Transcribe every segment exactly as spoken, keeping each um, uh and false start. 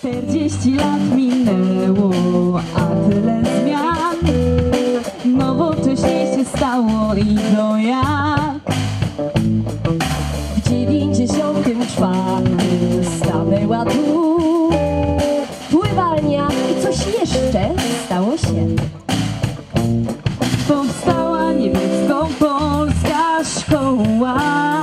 czterdzieści lat minęło, a tyle zmian. Nowocześnie się stało i to jak w dziewięćdziesiątym czwartym stanęła tu pływalnia i coś jeszcze stało się. Powstała niemiecko-polska szkoła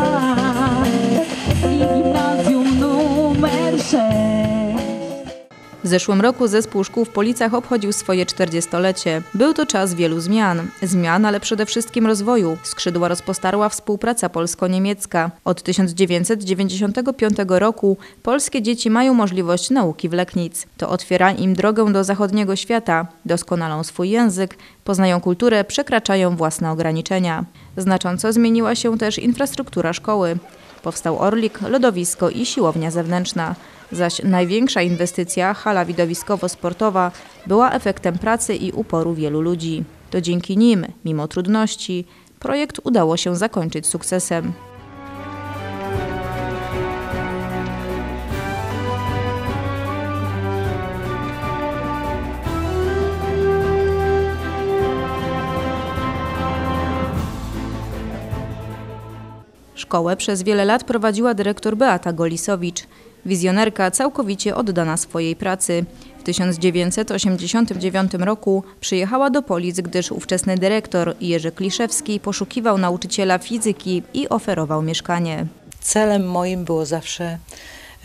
i gimnazjum numer sześć. W zeszłym roku zespół szkół w Policach obchodził swoje czterdziestolecie. Był to czas wielu zmian. Zmian, ale przede wszystkim rozwoju. Skrzydła rozpostarła współpraca polsko-niemiecka. Od tysiąc dziewięćset dziewięćdziesiątego piątego roku polskie dzieci mają możliwość nauki w Leknic. To otwiera im drogę do zachodniego świata. Doskonalą swój język, poznają kulturę, przekraczają własne ograniczenia. Znacząco zmieniła się też infrastruktura szkoły. Powstał Orlik, lodowisko i siłownia zewnętrzna. Zaś największa inwestycja, hala widowiskowo-sportowa, była efektem pracy i uporu wielu ludzi. To dzięki nim, mimo trudności, projekt udało się zakończyć sukcesem. Szkołę przez wiele lat prowadziła dyrektor Beata Golisowicz. Wizjonerka całkowicie oddana swojej pracy. W tysiąc dziewięćset osiemdziesiątym dziewiątym roku przyjechała do Polic, gdyż ówczesny dyrektor Jerzy Kliszewski poszukiwał nauczyciela fizyki i oferował mieszkanie. Celem moim było zawsze y,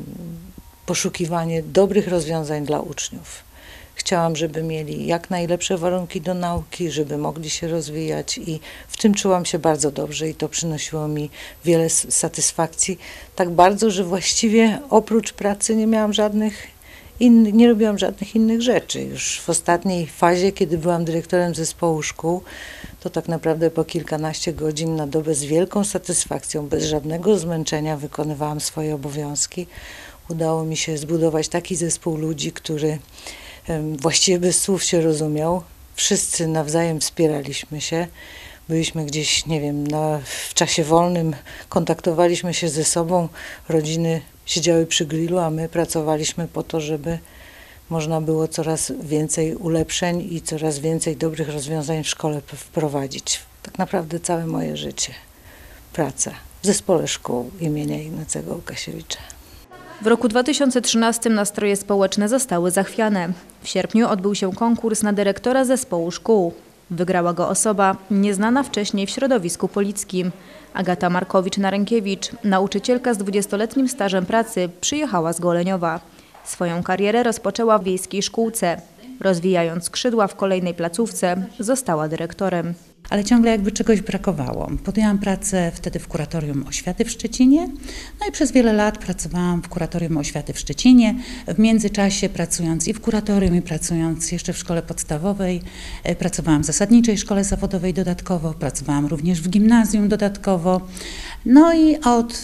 poszukiwanie dobrych rozwiązań dla uczniów. Chciałam, żeby mieli jak najlepsze warunki do nauki, żeby mogli się rozwijać i w tym czułam się bardzo dobrze i to przynosiło mi wiele satysfakcji. Tak bardzo, że właściwie oprócz pracy nie miałam żadnych innych, nie robiłam żadnych innych rzeczy. Już w ostatniej fazie, kiedy byłam dyrektorem zespołu szkół, to tak naprawdę po kilkanaście godzin na dobę z wielką satysfakcją, bez żadnego zmęczenia wykonywałam swoje obowiązki. Udało mi się zbudować taki zespół ludzi, który właściwie bez słów się rozumiał. Wszyscy nawzajem wspieraliśmy się. Byliśmy gdzieś, nie wiem, na, w czasie wolnym, kontaktowaliśmy się ze sobą. Rodziny siedziały przy grillu, a my pracowaliśmy po to, żeby można było coraz więcej ulepszeń i coraz więcej dobrych rozwiązań w szkole wprowadzić. Tak naprawdę całe moje życie, praca w zespole szkół imienia Ignacego Łukasiewicza. W roku dwa tysiące trzynastym nastroje społeczne zostały zachwiane. W sierpniu odbył się konkurs na dyrektora zespołu szkół. Wygrała go osoba nieznana wcześniej w środowisku polickim. Agata Markowicz-Narękiewicz, nauczycielka z dwudziestoletnim stażem pracy, przyjechała z Goleniowa. Swoją karierę rozpoczęła w wiejskiej szkółce. Rozwijając skrzydła w kolejnej placówce, została dyrektorem. Ale ciągle jakby czegoś brakowało. Podjęłam pracę wtedy w Kuratorium Oświaty w Szczecinie, no i przez wiele lat pracowałam w Kuratorium Oświaty w Szczecinie. W międzyczasie pracując i w kuratorium, i pracując jeszcze w szkole podstawowej, pracowałam w zasadniczej szkole zawodowej dodatkowo, pracowałam również w gimnazjum dodatkowo. No i od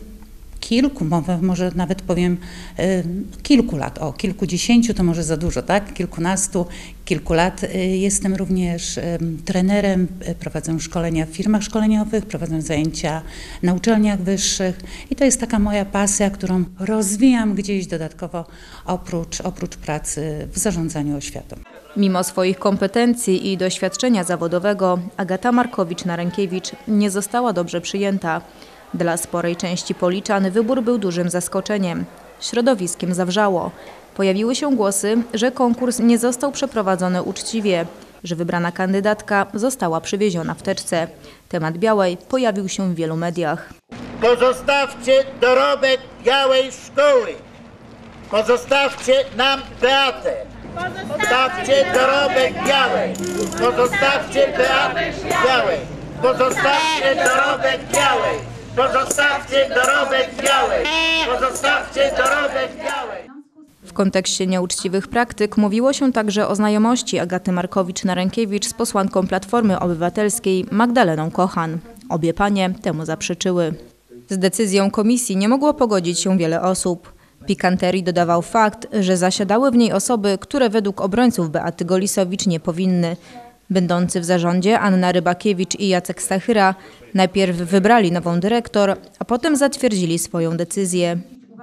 kilku, może nawet powiem kilku lat, o kilkudziesięciu to może za dużo, tak? Kilkunastu, kilku lat jestem również trenerem, prowadzę szkolenia w firmach szkoleniowych, prowadzę zajęcia na uczelniach wyższych i to jest taka moja pasja, którą rozwijam gdzieś dodatkowo oprócz, oprócz pracy w zarządzaniu oświatą. Mimo swoich kompetencji i doświadczenia zawodowego Agata Markowicz-Narękiewicz nie została dobrze przyjęta. Dla sporej części Policzan wybór był dużym zaskoczeniem. Środowiskiem zawrzało. Pojawiły się głosy, że konkurs nie został przeprowadzony uczciwie, że wybrana kandydatka została przywieziona w teczce. Temat Białej pojawił się w wielu mediach. Pozostawcie dorobek Białej Szkoły. Pozostawcie nam Beatę. Pozostawcie dorobek Białej. Pozostawcie Beatę Białej. Pozostawcie dorobek Białej. Pozostawcie dorobek Białej! Pozostawcie dorobek Białej! W kontekście nieuczciwych praktyk mówiło się także o znajomości Agaty Markowicz-Narękiewicz z posłanką Platformy Obywatelskiej Magdaleną Kochan. Obie panie temu zaprzeczyły. Z decyzją komisji nie mogło pogodzić się wiele osób. Pikanterii dodawał fakt, że zasiadały w niej osoby, które według obrońców Beaty Golisowicz nie powinny. Będący w zarządzie Anna Rybakiewicz i Jacek Stachyra najpierw wybrali nową dyrektor, a potem zatwierdzili swoją decyzję.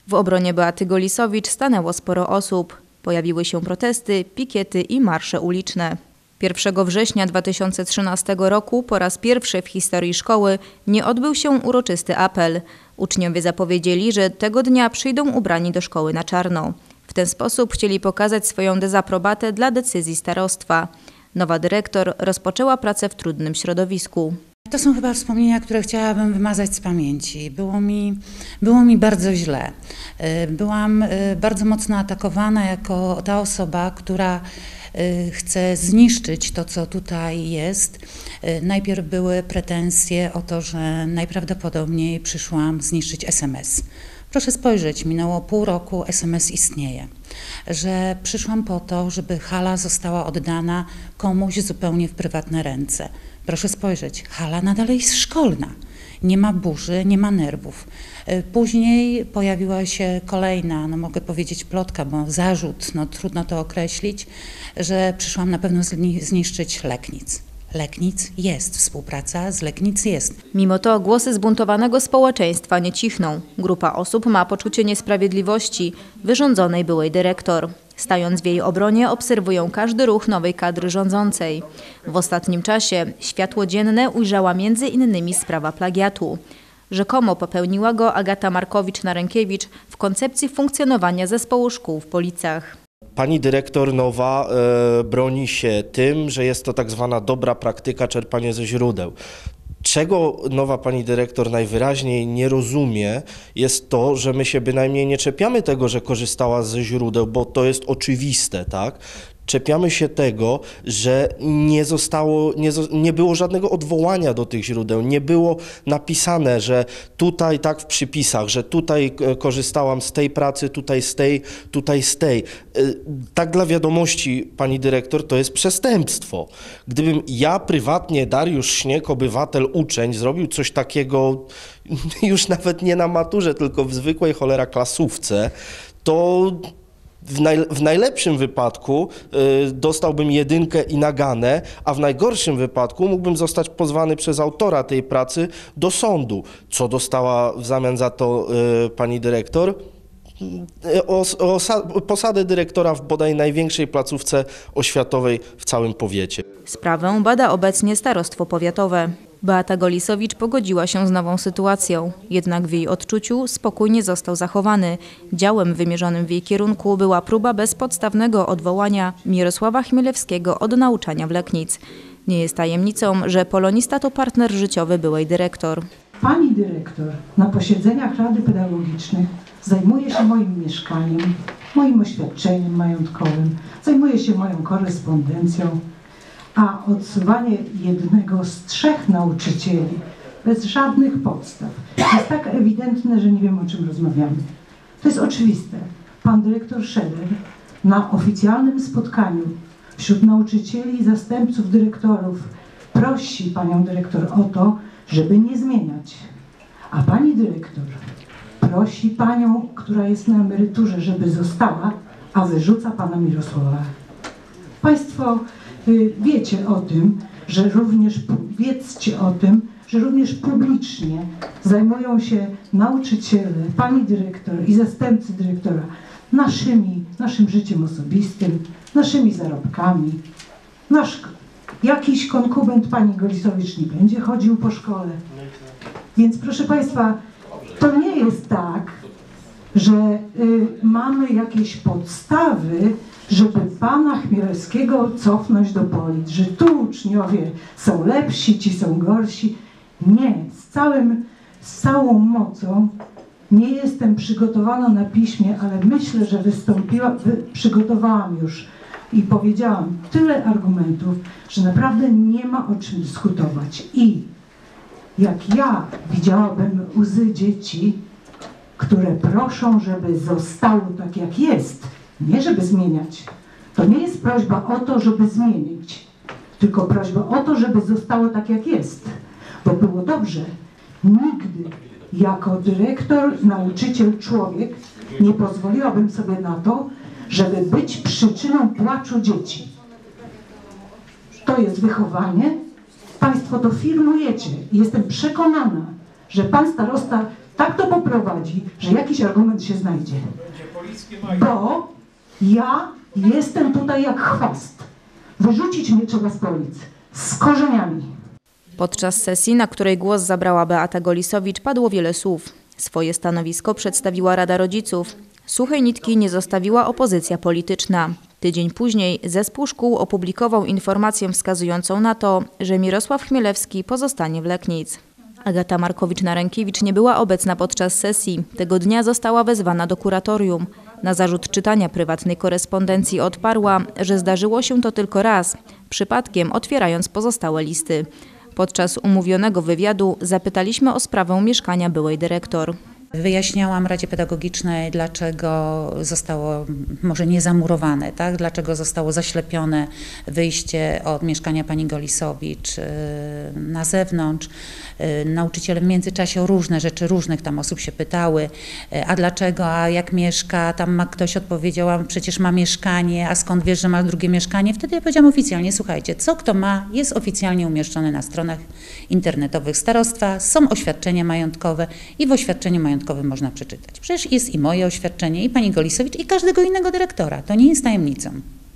W obronie Beaty Golisowicz stanęło sporo osób. Pojawiły się protesty, pikiety i marsze uliczne. pierwszego września dwa tysiące trzynastego roku po raz pierwszy w historii szkoły nie odbył się uroczysty apel. Uczniowie zapowiedzieli, że tego dnia przyjdą ubrani do szkoły na czarno. W ten sposób chcieli pokazać swoją dezaprobatę dla decyzji starostwa. Nowa dyrektor rozpoczęła pracę w trudnym środowisku. To są chyba wspomnienia, które chciałabym wymazać z pamięci. Było mi, było mi bardzo źle. Byłam bardzo mocno atakowana jako ta osoba, która chce zniszczyć to, co tutaj jest. Najpierw były pretensje o to, że najprawdopodobniej przyszłam zniszczyć S M S. Proszę spojrzeć, minęło pół roku, S M S istnieje. Że przyszłam po to, żeby hala została oddana komuś zupełnie w prywatne ręce. Proszę spojrzeć, hala nadal jest szkolna. Nie ma burzy, nie ma nerwów. Później pojawiła się kolejna, no mogę powiedzieć plotka, bo zarzut, no trudno to określić, że przyszłam na pewno zniszczyć Leknic. Leknic jest, współpraca z Leknic jest. Mimo to głosy zbuntowanego społeczeństwa nie cichną. Grupa osób ma poczucie niesprawiedliwości wyrządzonej byłej dyrektor. Stając w jej obronie, obserwują każdy ruch nowej kadry rządzącej. W ostatnim czasie światło dzienne ujrzała między innymi sprawa plagiatu. Rzekomo popełniła go Agata Markowicz-Narękiewicz w koncepcji funkcjonowania zespołu szkół w Policach. Pani dyrektor nowa e, broni się tym, że jest to tak zwana dobra praktyka, czerpanie ze źródeł. Czego nowa pani dyrektor najwyraźniej nie rozumie, jest to, że my się bynajmniej nie czepiamy tego, że korzystała ze źródeł, bo to jest oczywiste, tak? Czepiamy się tego, że nie zostało, nie, nie było żadnego odwołania do tych źródeł, nie było napisane, że tutaj tak w przypisach, że tutaj korzystałam z tej pracy, tutaj z tej, tutaj z tej. Tak dla wiadomości, pani dyrektor, to jest przestępstwo. Gdybym ja prywatnie, Dariusz Śnieg, obywatel, uczeń, zrobił coś takiego już nawet nie na maturze, tylko w zwykłej cholera klasówce, to W, naj, w najlepszym wypadku y, dostałbym jedynkę i naganę, a w najgorszym wypadku mógłbym zostać pozwany przez autora tej pracy do sądu. Co dostała w zamian za to y, pani dyrektor? O, o, posadę dyrektora w bodaj największej placówce oświatowej w całym powiecie. Sprawę bada obecnie starostwo powiatowe. Beata Golisowicz pogodziła się z nową sytuacją, jednak w jej odczuciu spokój nie został zachowany. Działem wymierzonym w jej kierunku była próba bezpodstawnego odwołania Mirosława Chmielewskiego od nauczania w Leknic. Nie jest tajemnicą, że polonista to partner życiowy byłej dyrektor. Pani dyrektor na posiedzeniach Rady Pedagogicznej zajmuje się moim mieszkaniem, moim oświadczeniem majątkowym, zajmuje się moją korespondencją, a odsuwanie jednego z trzech nauczycieli bez żadnych podstaw jest tak ewidentne, że nie wiem, o czym rozmawiamy. To jest oczywiste. Pan dyrektor Szeder na oficjalnym spotkaniu wśród nauczycieli i zastępców dyrektorów prosi panią dyrektor o to, żeby nie zmieniać. A pani dyrektor prosi panią, która jest na emeryturze, żeby została, a wyrzuca pana Mirosława. Państwo wiecie o tym, że również, wiedzcie o tym, że również publicznie zajmują się nauczyciele, pani dyrektor i zastępcy dyrektora naszymi, naszym życiem osobistym, naszymi zarobkami. Nasz jakiś konkubent pani Golisowicz nie będzie chodził po szkole. Więc proszę państwa, to nie jest tak, że y, mamy jakieś podstawy, żeby pana Chmielewskiego cofnąć do Polic, że tu uczniowie są lepsi, ci są gorsi. Nie, z, całym, z całą mocą nie jestem przygotowana na piśmie, ale myślę, że wystąpiłam, wy, przygotowałam już i powiedziałam tyle argumentów, że naprawdę nie ma o czym dyskutować. I jak ja widziałabym łzy dzieci, które proszą, żeby zostało tak jak jest, nie żeby zmieniać. To nie jest prośba o to, żeby zmienić, tylko prośba o to, żeby zostało tak jak jest. Bo było dobrze. Nigdy jako dyrektor, nauczyciel, człowiek nie pozwoliłabym sobie na to, żeby być przyczyną płaczu dzieci. To jest wychowanie. Państwo to firmujecie. Jestem przekonana, że pan starosta tak to poprowadzi, że jakiś argument się znajdzie. Bo ja jestem tutaj jak chwast. Wyrzucić mnie trzeba z polic. Z korzeniami. Podczas sesji, na której głos zabrała Beata Golisowicz, padło wiele słów. Swoje stanowisko przedstawiła Rada Rodziców. Suchej nitki nie zostawiła opozycja polityczna. Tydzień później zespół szkół opublikował informację wskazującą na to, że Mirosław Chmielewski pozostanie w Leknic. Agata Markowicz-Narękiewicz nie była obecna podczas sesji. Tego dnia została wezwana do kuratorium. Na zarzut czytania prywatnej korespondencji odparła, że zdarzyło się to tylko raz, przypadkiem otwierając pozostałe listy. Podczas umówionego wywiadu zapytaliśmy o sprawę mieszkania byłej dyrektor. Wyjaśniałam Radzie Pedagogicznej, dlaczego zostało może nie zamurowane, tak? Dlaczego zostało zaślepione wyjście od mieszkania pani Golisowicz na zewnątrz. Nauczyciele w międzyczasie o różne rzeczy, różnych tam osób się pytały, a dlaczego, a jak mieszka, tam ma ktoś odpowiedział, a przecież ma mieszkanie, a skąd wiesz, że ma drugie mieszkanie? Wtedy ja powiedziałam oficjalnie, słuchajcie, co kto ma, jest oficjalnie umieszczone na stronach internetowych starostwa, są oświadczenia majątkowe i w oświadczeniu majątkowym można przeczytać. Przecież jest i moje oświadczenie, i pani Golisowicz, i każdego innego dyrektora. To nie jest tajemnicą.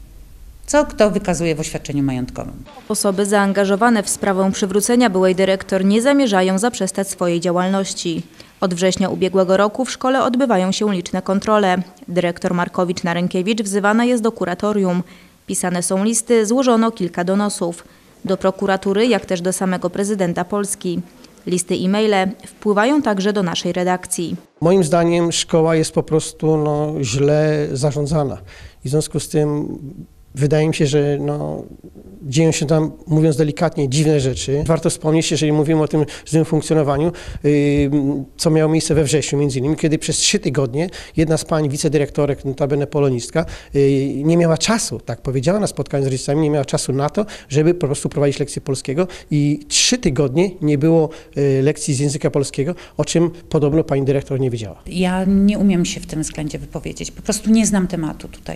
Co kto wykazuje w oświadczeniu majątkowym. Osoby zaangażowane w sprawę przywrócenia byłej dyrektor nie zamierzają zaprzestać swojej działalności. Od września ubiegłego roku w szkole odbywają się liczne kontrole. Dyrektor Markowicz-Narękiewicz wzywana jest do kuratorium. Pisane są listy, złożono kilka donosów. Do prokuratury, jak też do samego prezydenta Polski. Listy e-maile wpływają także do naszej redakcji. Moim zdaniem szkoła jest po prostu no, źle zarządzana i w związku z tym wydaje mi się, że no, dzieją się tam, mówiąc delikatnie, dziwne rzeczy. Warto wspomnieć, jeżeli mówimy o tym złym funkcjonowaniu, yy, co miało miejsce we wrześniu między innymi, kiedy przez trzy tygodnie jedna z pań wicedyrektorek, notabene polonistka, yy, nie miała czasu, tak powiedziała na spotkaniu z rodzicami, nie miała czasu na to, żeby po prostu prowadzić lekcję polskiego i trzy tygodnie nie było yy, lekcji z języka polskiego, o czym podobno pani dyrektor nie wiedziała. Ja nie umiem się w tym względzie wypowiedzieć, po prostu nie znam tematu tutaj.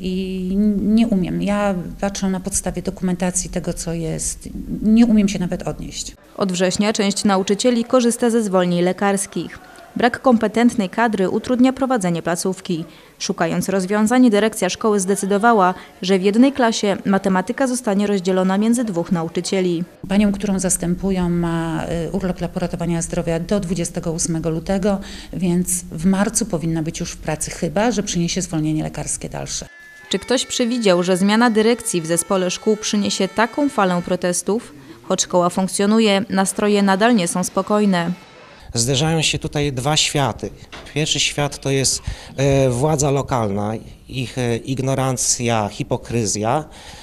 I nie umiem. Ja patrzę na podstawie dokumentacji tego, co jest. Nie umiem się nawet odnieść. Od września część nauczycieli korzysta ze zwolnień lekarskich. Brak kompetentnej kadry utrudnia prowadzenie placówki. Szukając rozwiązań, dyrekcja szkoły zdecydowała, że w jednej klasie matematyka zostanie rozdzielona między dwóch nauczycieli. Panią, którą zastępują, ma urlop dla poratowania zdrowia do dwudziestego ósmego lutego, więc w marcu powinna być już w pracy, chyba że przyniesie zwolnienie lekarskie dalsze. Czy ktoś przewidział, że zmiana dyrekcji w zespole szkół przyniesie taką falę protestów? Choć szkoła funkcjonuje, nastroje nadal nie są spokojne. Zderzają się tutaj dwa światy. Pierwszy świat to jest e, władza lokalna, ich e, ignorancja, hipokryzja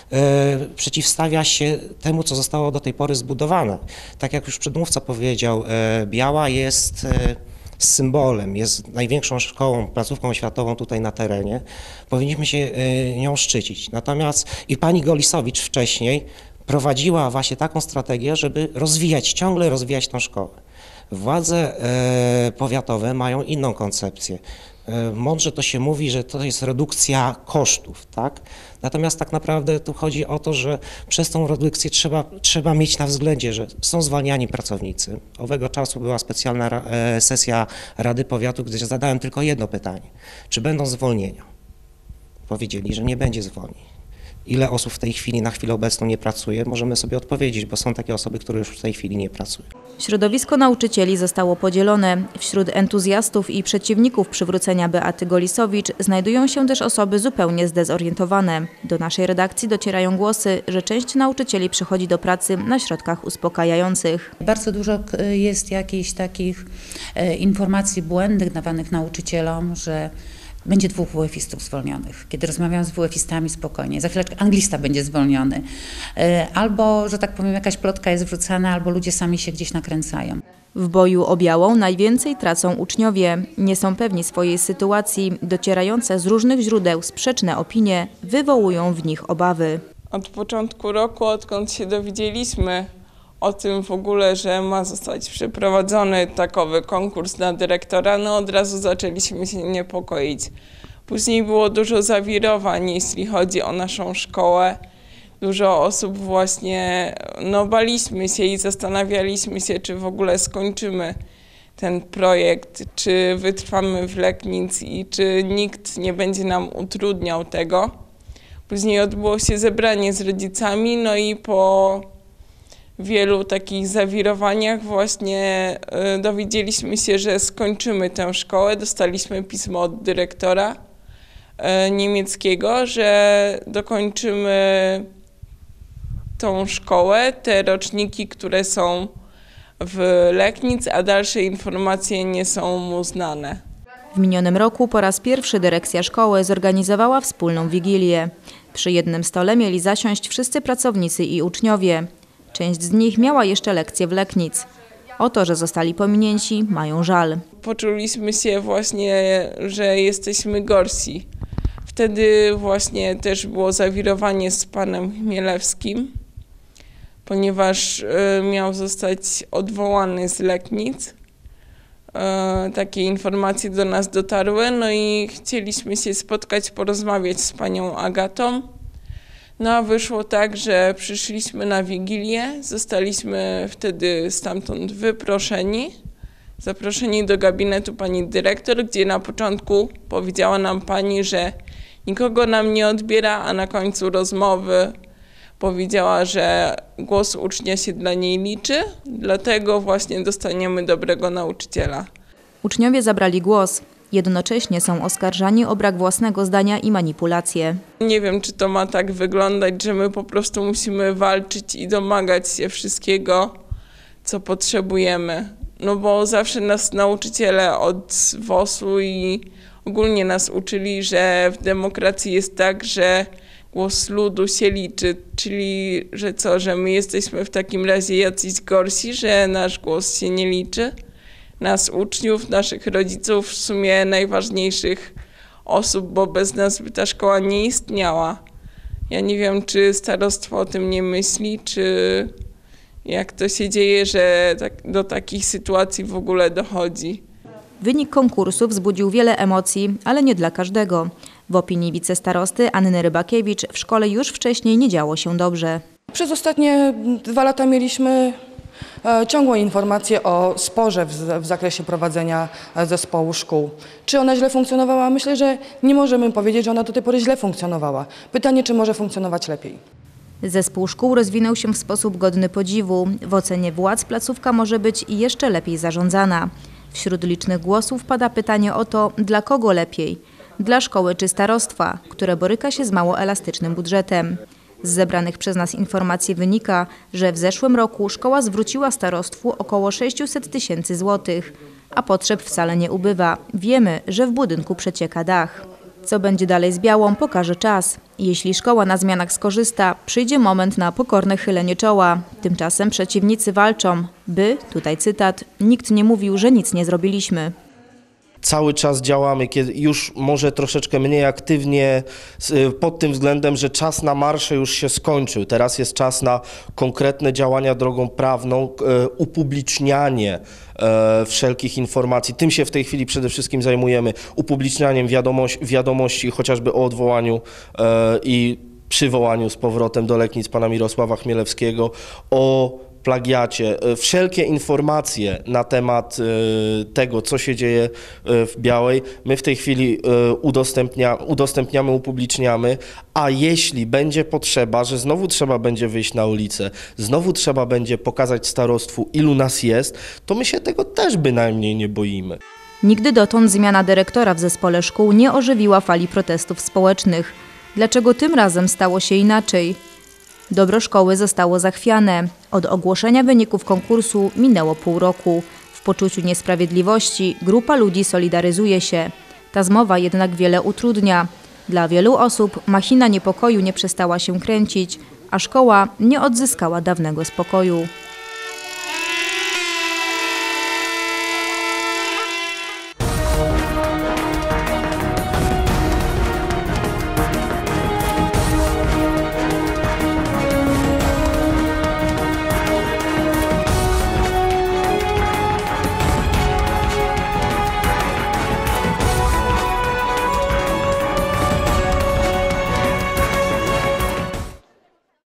e, przeciwstawia się temu, co zostało do tej pory zbudowane. Tak jak już przedmówca powiedział, e, Biała jest e, symbolem, jest największą szkołą, placówką oświatową tutaj na terenie. Powinniśmy się e, nią szczycić. Natomiast i pani Golisowicz wcześniej prowadziła właśnie taką strategię, żeby rozwijać, ciągle rozwijać tą szkołę. Władze e, powiatowe mają inną koncepcję. E, mądrze to się mówi, że to jest redukcja kosztów, tak? Natomiast tak naprawdę tu chodzi o to, że przez tą redukcję trzeba, trzeba mieć na względzie, że są zwalniani pracownicy. Owego czasu była specjalna e, sesja Rady Powiatu, gdzie zadałem tylko jedno pytanie. Czy będą zwolnienia? Powiedzieli, że nie będzie zwolnień. Ile osób w tej chwili na chwilę obecną nie pracuje, możemy sobie odpowiedzieć, bo są takie osoby, które już w tej chwili nie pracują. Środowisko nauczycieli zostało podzielone. Wśród entuzjastów i przeciwników przywrócenia Beaty Golisowicz znajdują się też osoby zupełnie zdezorientowane. Do naszej redakcji docierają głosy, że część nauczycieli przychodzi do pracy na środkach uspokajających. Bardzo dużo jest jakichś takich informacji błędnych dawanych nauczycielom, że będzie dwóch W F istów zwolnionych. Kiedy rozmawiam z W F istami spokojnie, za chwileczkę anglista będzie zwolniony. Albo, że tak powiem, jakaś plotka jest wrzucana, albo ludzie sami się gdzieś nakręcają. W boju o Białą najwięcej tracą uczniowie. Nie są pewni swojej sytuacji. Docierające z różnych źródeł sprzeczne opinie wywołują w nich obawy. Od początku roku, odkąd się dowiedzieliśmy o tym w ogóle, że ma zostać przeprowadzony takowy konkurs na dyrektora, no od razu zaczęliśmy się niepokoić. Później było dużo zawirowań, jeśli chodzi o naszą szkołę. Dużo osób właśnie, no baliśmy się i zastanawialiśmy się, czy w ogóle skończymy ten projekt, czy wytrwamy w Leknic i czy nikt nie będzie nam utrudniał tego. Później odbyło się zebranie z rodzicami, no i po wielu takich zawirowaniach właśnie y, dowiedzieliśmy się, że skończymy tę szkołę. Dostaliśmy pismo od dyrektora y, niemieckiego, że dokończymy tą szkołę, te roczniki, które są w Leknic, a dalsze informacje nie są mu znane. W minionym roku po raz pierwszy dyrekcja szkoły zorganizowała wspólną wigilię. Przy jednym stole mieli zasiąść wszyscy pracownicy i uczniowie. Część z nich miała jeszcze lekcje w Leknic. O to, że zostali pominięci, mają żal. Poczuliśmy się właśnie, że jesteśmy gorsi. Wtedy właśnie też było zawirowanie z panem Chmielewskim, ponieważ miał zostać odwołany z Leknic. Takie informacje do nas dotarły, no i chcieliśmy się spotkać, porozmawiać z panią Agatą. No a wyszło tak, że przyszliśmy na Wigilię, zostaliśmy wtedy stamtąd wyproszeni, zaproszeni do gabinetu pani dyrektor, gdzie na początku powiedziała nam pani, że nikogo nam nie odbiera, a na końcu rozmowy powiedziała, że głos ucznia się dla niej liczy, dlatego właśnie dostaniemy dobrego nauczyciela. Uczniowie zabrali głos. Jednocześnie są oskarżani o brak własnego zdania i manipulacje. Nie wiem, czy to ma tak wyglądać, że my po prostu musimy walczyć i domagać się wszystkiego, co potrzebujemy. No bo zawsze nas nauczyciele od W O S-u i ogólnie nas uczyli, że w demokracji jest tak, że głos ludu się liczy, czyli że co, że my jesteśmy w takim razie jacyś gorsi, że nasz głos się nie liczy. Nas uczniów, naszych rodziców, w sumie najważniejszych osób, bo bez nas by ta szkoła nie istniała. Ja nie wiem, czy starostwo o tym nie myśli, czy jak to się dzieje, że tak, do takich sytuacji w ogóle dochodzi. Wynik konkursu wzbudził wiele emocji, ale nie dla każdego. W opinii wicestarosty Anny Rybakiewicz w szkole już wcześniej nie działo się dobrze. Przez ostatnie dwa lata mieliśmy ciągłą informację o sporze w zakresie prowadzenia zespołu szkół. Czy ona źle funkcjonowała? Myślę, że nie możemy powiedzieć, że ona do tej pory źle funkcjonowała. Pytanie, czy może funkcjonować lepiej. Zespół szkół rozwinął się w sposób godny podziwu. W ocenie władz placówka może być jeszcze lepiej zarządzana. Wśród licznych głosów pada pytanie o to, dla kogo lepiej? Dla szkoły czy starostwa, które boryka się z mało elastycznym budżetem. Z zebranych przez nas informacji wynika, że w zeszłym roku szkoła zwróciła starostwu około sześćset tysięcy złotych, a potrzeb wcale nie ubywa. Wiemy, że w budynku przecieka dach. Co będzie dalej z Białą, pokaże czas. Jeśli szkoła na zmianach skorzysta, przyjdzie moment na pokorne chylenie czoła. Tymczasem przeciwnicy walczą, by, tutaj cytat, nikt nie mówił, że nic nie zrobiliśmy. Cały czas działamy, kiedy już może troszeczkę mniej aktywnie pod tym względem, że czas na marsze już się skończył. Teraz jest czas na konkretne działania drogą prawną, upublicznianie wszelkich informacji. Tym się w tej chwili przede wszystkim zajmujemy, upublicznianiem wiadomości, wiadomości chociażby o odwołaniu i przywołaniu z powrotem do Leknic pana Mirosława Chmielewskiego, o plagiacie. Wszelkie informacje na temat tego, co się dzieje w Białej, my w tej chwili udostępnia, udostępniamy, upubliczniamy, a jeśli będzie potrzeba, że znowu trzeba będzie wyjść na ulicę, znowu trzeba będzie pokazać starostwu, ilu nas jest, to my się tego też bynajmniej nie boimy. Nigdy dotąd zmiana dyrektora w zespole szkół nie ożywiła fali protestów społecznych. Dlaczego tym razem stało się inaczej? Dobro szkoły zostało zachwiane. Od ogłoszenia wyników konkursu minęło pół roku. W poczuciu niesprawiedliwości grupa ludzi solidaryzuje się. Ta zmowa jednak wiele utrudnia. Dla wielu osób machina niepokoju nie przestała się kręcić, a szkoła nie odzyskała dawnego spokoju.